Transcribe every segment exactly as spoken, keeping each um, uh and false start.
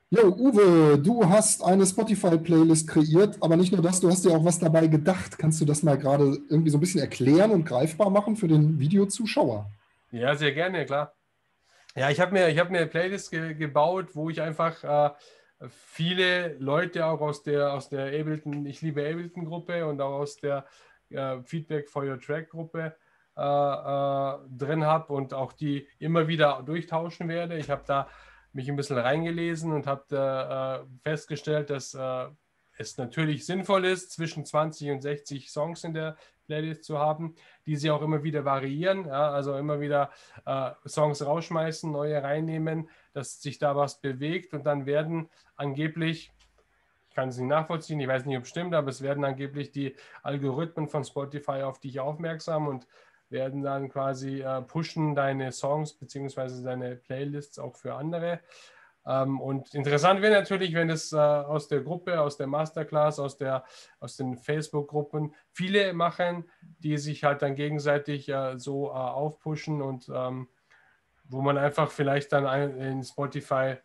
Jo, Uwe, du hast eine Spotify-Playlist kreiert, aber nicht nur das, du hast dir auch was dabei gedacht. Kannst du das mal gerade irgendwie so ein bisschen erklären und greifbar machen für den Videozuschauer? Ja, sehr gerne, klar. Ja, ich habe mir, ich hab mir eine Playlist ge gebaut, wo ich einfach äh, viele Leute auch aus der, aus der Ableton, ich liebe Ableton-Gruppe und auch aus der äh, Feedback for Your Track-Gruppe äh, äh, drin habe und auch die immer wieder durchtauschen werde. Ich habe da mich ein bisschen reingelesen und habe da, äh, festgestellt, dass äh, es natürlich sinnvoll ist, zwischen zwanzig und sechzig Songs in der Playlist zu haben, die sie auch immer wieder variieren, ja, also immer wieder äh, Songs rausschmeißen, neue reinnehmen, dass sich da was bewegt und dann werden angeblich, ich kann es nicht nachvollziehen, ich weiß nicht, ob es stimmt, aber es werden angeblich die Algorithmen von Spotify auf dich aufmerksam und werden dann quasi äh, pushen deine Songs bzw. deine Playlists auch für andere. Ähm, und interessant wäre natürlich, wenn es äh, aus der Gruppe, aus der Masterclass, aus, der, aus den Facebook-Gruppen viele machen, die sich halt dann gegenseitig äh, so äh, aufpushen und ähm, wo man einfach vielleicht dann ein, in Spotify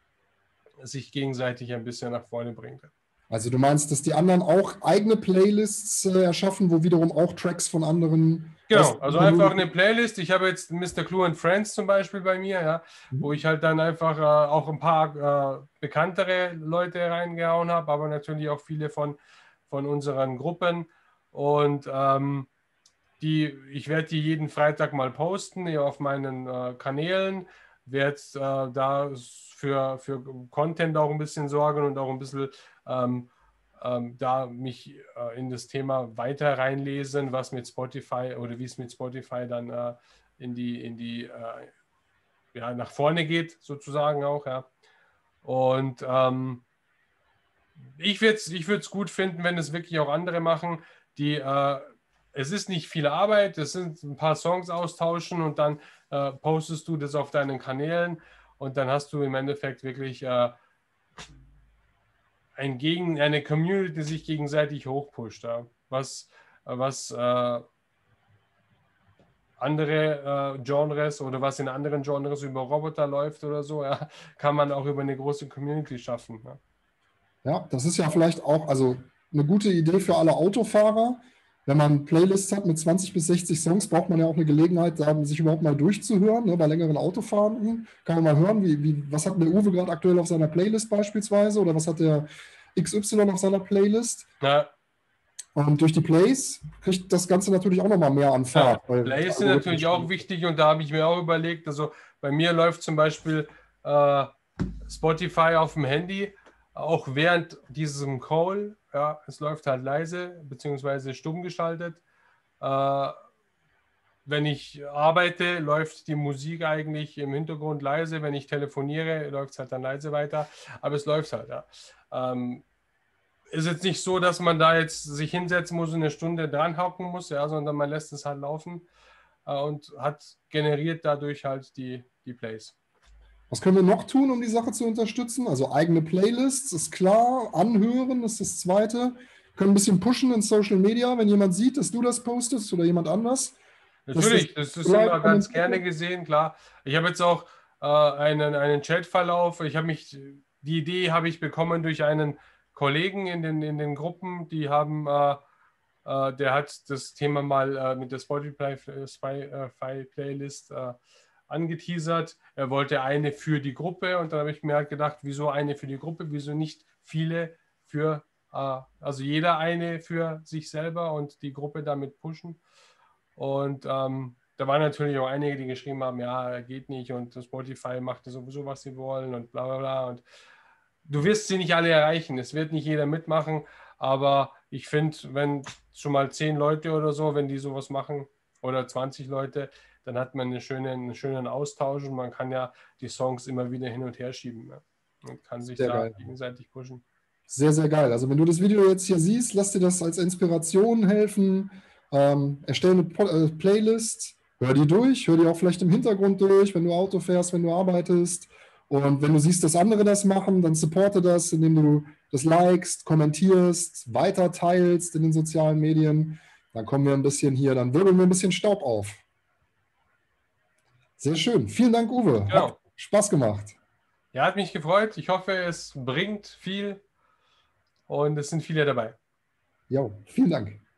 sich gegenseitig ein bisschen nach vorne bringt. Also du meinst, dass die anderen auch eigene Playlists äh, erschaffen, wo wiederum auch Tracks von anderen aus Genau, also einfach eine Playlist. Ich habe jetzt Mister Clue and Friends zum Beispiel bei mir, ja, wo ich halt dann einfach äh, auch ein paar äh, bekanntere Leute reingehauen habe, aber natürlich auch viele von, von unseren Gruppen. Und ähm, die, ich werde die jeden Freitag mal posten hier auf meinen äh, Kanälen, werde äh, da für, für Content auch ein bisschen sorgen und auch ein bisschen ähm, ähm, da mich äh, in das Thema weiter reinlesen, was mit Spotify oder wie es mit Spotify dann äh, in die, in die äh, ja, nach vorne geht, sozusagen auch, ja. Und ähm, ich würde es ich würd's gut finden, wenn es wirklich auch andere machen, die äh, es ist nicht viel Arbeit, es sind ein paar Songs austauschen und dann äh, postest du das auf deinen Kanälen und dann hast du im Endeffekt wirklich äh, ein Gegen, eine Community, die sich gegenseitig hochpusht. Ja. Was, was äh, andere äh, Genres oder was in anderen Genres über Roboter läuft oder so, ja, kann man auch über eine große Community schaffen. Ja. Ja, das ist ja vielleicht auch also eine gute Idee für alle Autofahrer. Wenn man Playlists hat mit zwanzig bis sechzig Songs, braucht man ja auch eine Gelegenheit, da sich überhaupt mal durchzuhören. Ne? Bei längeren Autofahrten kann man mal hören, wie, wie, was hat der Uwe gerade aktuell auf seiner Playlist beispielsweise oder was hat der X Y auf seiner Playlist. Ja. Und durch die Plays kriegt das Ganze natürlich auch nochmal mehr an Ja, Fahrt. Weil Plays sind natürlich auch wichtig und da habe ich mir auch überlegt, also bei mir läuft zum Beispiel äh, Spotify auf dem Handy, auch während diesem Call, ja, es läuft halt leise, beziehungsweise stumm geschaltet. Äh, wenn ich arbeite, läuft die Musik eigentlich im Hintergrund leise, wenn ich telefoniere, läuft es halt dann leise weiter, aber es läuft halt, ja. Ähm, ist jetzt nicht so, dass man da jetzt sich hinsetzen muss und eine Stunde dran hocken muss, ja, sondern man lässt es halt laufen äh, und hat generiert dadurch halt die, die Plays. Was können wir noch tun, um die Sache zu unterstützen? Also eigene Playlists, ist klar. Anhören ist das Zweite. Können ein bisschen pushen in Social Media, wenn jemand sieht, dass du das postest oder jemand anders. Dass das Natürlich, das ist like, immer ganz gerne gesehen, klar. Ich habe jetzt auch äh, einen, einen Chatverlauf. Ich habe mich, die Idee habe ich bekommen durch einen Kollegen in den, in den Gruppen, die haben, äh, äh, der hat das Thema mal äh, mit der Spotify-Playlist äh, angeteasert. Er wollte eine für die Gruppe und dann habe ich mir halt gedacht, wieso eine für die Gruppe, wieso nicht viele für, äh, also jeder eine für sich selber und die Gruppe damit pushen. Und ähm, da waren natürlich auch einige, die geschrieben haben, ja, geht nicht und Spotify macht sowieso, was sie wollen und bla bla bla. Und du wirst sie nicht alle erreichen. Es wird nicht jeder mitmachen, aber ich finde, wenn schon mal zehn Leute oder so, wenn die sowas machen oder zwanzig Leute, dann hat man eine schöne, einen schönen Austausch und man kann ja die Songs immer wieder hin und her schieben, ja, und kann sich sehr da geil. gegenseitig pushen. Sehr, sehr geil. Also wenn du das Video jetzt hier siehst, lass dir das als Inspiration helfen. Ähm, erstell eine Po- äh, Playlist, hör die durch, hör die auch vielleicht im Hintergrund durch, wenn du Auto fährst, wenn du arbeitest. Und wenn du siehst, dass andere das machen, dann supporte das, indem du das likest, kommentierst, weiter teilst in den sozialen Medien. Dann kommen wir ein bisschen hier, dann wirbeln wir ein bisschen Staub auf. Sehr schön. Vielen Dank, Uwe. Hat Genau. Spaß gemacht. Ja, hat mich gefreut. Ich hoffe, es bringt viel und es sind viele dabei. Jo, vielen Dank.